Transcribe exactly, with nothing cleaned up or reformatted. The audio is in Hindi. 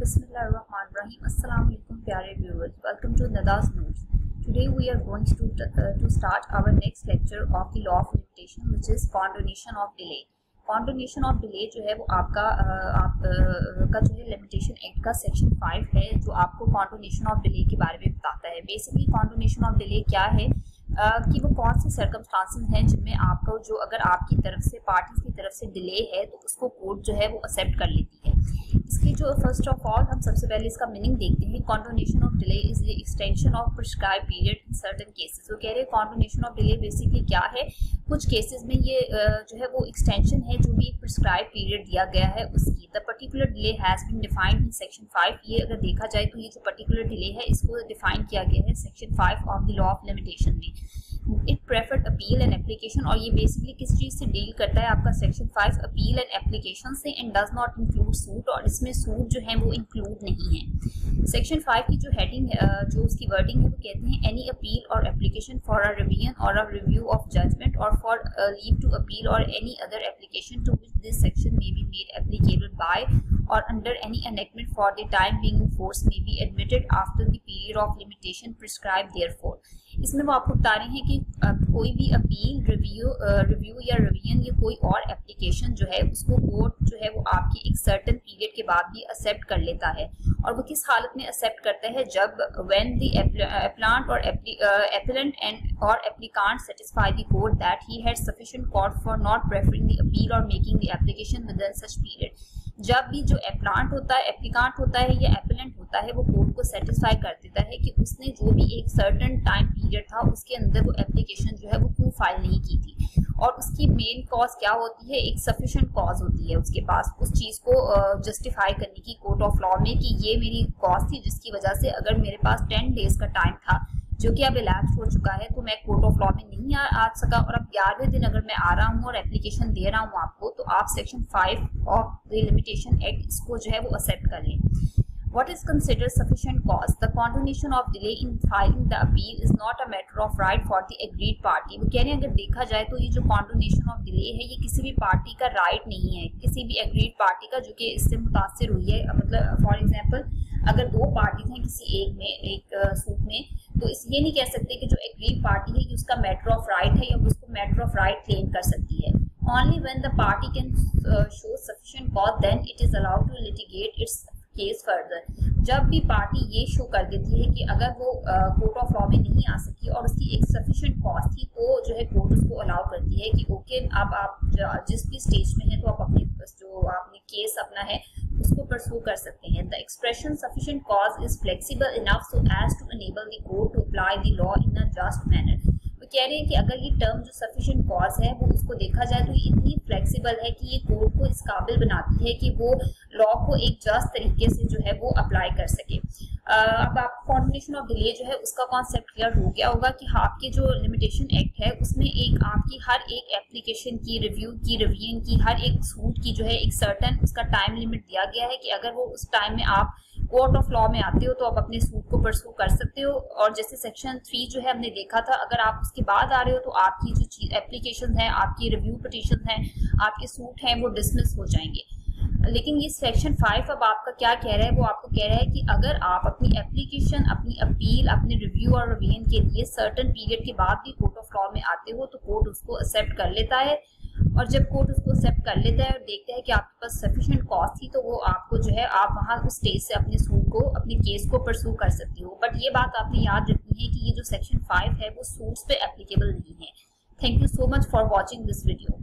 Bismillahirrahmanirrahim. Assalamu alaikum प्यारे viewers. Welcome to Nada's Notes. Today we are going to uh, to start our next lecture of the law of limitation, which is condonation of delay. Condonation of delay जो है वो आपका uh, आप uh, का जो है लिमिटेशन एक्ट का सेक्शन फाइव है, जो आपको condonation of delay के बारे में बताता है. बेसिकली condonation of delay क्या है uh, कि वो कौन से सर्कमस्टांसेस हैं जिनमें आपको जो अगर आपकी तरफ से पार्टीज की तरफ से डिले है तो उसको कोर्ट जो है वो एक्सेप्ट कर लेती है. इसकी जो फर्स्ट ऑफ ऑल हम सबसे पहले इसका मीनिंग देखते हैं. Condonation of delay is the extension of prescribe period in certain cases. वो कह रहे हैं कॉन्डोनेशन ऑफ डिले बेसिकली क्या है. कुछ केसेस में ये जो है वो एक्सटेंशन है जो भी एक प्रिस्क्राइब पीरियड दिया गया है उसकी. The particular delay has been defined in section five. ये अगर देखा जाए तो ये जो पर्टिकुलर डिले है इसको डिफाइन किया गया है section five of the law of limitation में. It preferred appeal and application, और ये बेसिकली किस चीज से डील करता है आपका section five appeal and application से, and does not include suit, और इसमें सूट जो है वो इंक्लूड नहीं है. सेक्शन फाइव की जो हेडिंग जो उसकी वर्डिंग है वो कहते हैं एनी अपील और एप्लीकेशन फॉर अ रिवीजन और अ रिव्यू ऑफ जजमेंट और फॉर लीव टू अपील और any other application to which this section may be made applicable by और under any enactment for the time being in force may be admitted after the period of limitation prescribe therefor. इसमें वो आपको बता रहे हैं कि uh, कोई भी अपील, रिव्यू रिव्यू या रिवीजन या कोई और एप्लीकेशन जो है उसको कोर्ट जो है वो आपकी एक सर्टेन पीरियड के बाद भी एक्सेप्ट कर लेता है. और वो किस हालत में एक्सेप्ट करता है, जब व्हेन द एप्लांट और एप्लेंट एंड और applicant satisfy the court that he had sufficient cause for not preferring the appeal और making the application within such period. जब भी जो एप्लांट होता है, एप्लीकांट होता है या एप्लेंट होता है, वो कोर्ट को सेटिस्फाई कर देता है कि उसने जो भी एक सर्टेन टाइम पीरियड था उसके अंदर वो एप्लीकेशन जो है वो क्यों फाइल नहीं की थी. और उसकी मेन कॉज क्या होती है, एक सफिशिएंट कॉज होती है उसके पास उस चीज को जस्टिफाई uh, करने की कोर्ट ऑफ लॉ में कि ये मेरी कॉज थी जिसकी वजह से अगर मेरे पास टेन डेज का टाइम था जो कि अब इलैप्स हो चुका है तो मैं कोर्ट ऑफ लॉ में नहीं आ, आ सका, और अब ग्यारहवें दिन अगर मैं आ रहा हूँ और एप्लीकेशन दे रहा हूँ आपको, तो आप section five of the limitation act इसको जो है वो एक्सेप्ट कर लें. What is considered sufficient cause? The condonation of delay in filing the appeal is not a matter of right for the agreed party. वो कह रहे हैं अगर देखा जाए तो ये जो condonation of delay है ये किसी भी पार्टी का राइट नहीं है, किसी भी agreed पार्टी का जो कि इससे मुतासिर हुई है. मतलब फॉर एग्जाम्पल अगर दो पार्टीज हैं किसी एक में एक सूट में, तो इस ये नहीं कह सकते कि जो एग्रीड पार्टी है कि उसका मैटर ऑफ राइट है या उसको मैटर ऑफ राइट क्लेम कर सकती है. Only when the party can uh, show sufficient cause then it is allowed to litigate its case further. जब भी पार्टी ये शो कर देती है कि अगर वो कोर्ट ऑफ लॉ में नहीं आ सकी और उसकी एक सफिशिएंट कॉज थी, तो जो है कोर्ट उसको अलाउ करती है कि ओके अब आप जिस भी स्टेज में हैं तो आप अपने जो आपने केस अपना है उसको परस्यू कर सकते हैं. The expression sufficient cause is flexible enough so as to enable the court to apply the law in a just manner. वो कह रहे हैं कि अगर ये टर्म जो सफिशिएंट कॉज है वो उसको देखा जाए तो ये इतनी फ्लेक्सिबल है कि ये कोर्ट को इस काबिल बनाती है कि वो लॉ को एक जस्ट तरीके से जो है वो अप्लाई कर सके. uh, अब आप कॉन्डोनेशन ऑफ डिले जो है उसका कॉन्सेप्ट क्लियर हो गया होगा कि आपके जो लिमिटेशन एक्ट है उसमें एक आपकी हर एक एप्लीकेशन की, रिव्यू की, रिवीजन की, हर एक सूट की जो है एक सर्टेन उसका टाइम लिमिट दिया गया है कि अगर वो उस टाइम में आप कोर्ट ऑफ लॉ में आते हो तो आप अपने सूट को परस्यू कर सकते हो. और जैसे सेक्शन थ्री जो है हमने देखा था, अगर आप उसके बाद आ रहे हो तो आपकी जो एप्लीकेशन है, आपकी रिव्यू पिटीशन है, आपके सूट हैं वो डिसमिस हो जाएंगे. लेकिन ये सेक्शन फाइव अब आपका क्या कह रहा है, वो आपको कह रहा है कि अगर आप अपनी एप्लीकेशन, अपनी अपील, अपने रिव्यू और रिवीजन के लिए सर्टेन पीरियड के बाद भी कोर्ट ऑफ लॉ में आते हो तो कोर्ट उसको एक्सेप्ट कर लेता है. और जब कोर्ट उसको एक्सेप्ट कर लेता है और देखता है कि आपके पास सफिशिएंट कॉज थी तो वो आपको जो है आप वहाँ उस स्टेज से अपने सूट को, अपने केस को परस्यू कर सकती हो. बट ये बात आपने याद रखनी है कि ये जो सेक्शन फाइव है वो सूट्स पे एप्लीकेबल नहीं है. Thank you so much for watching this video.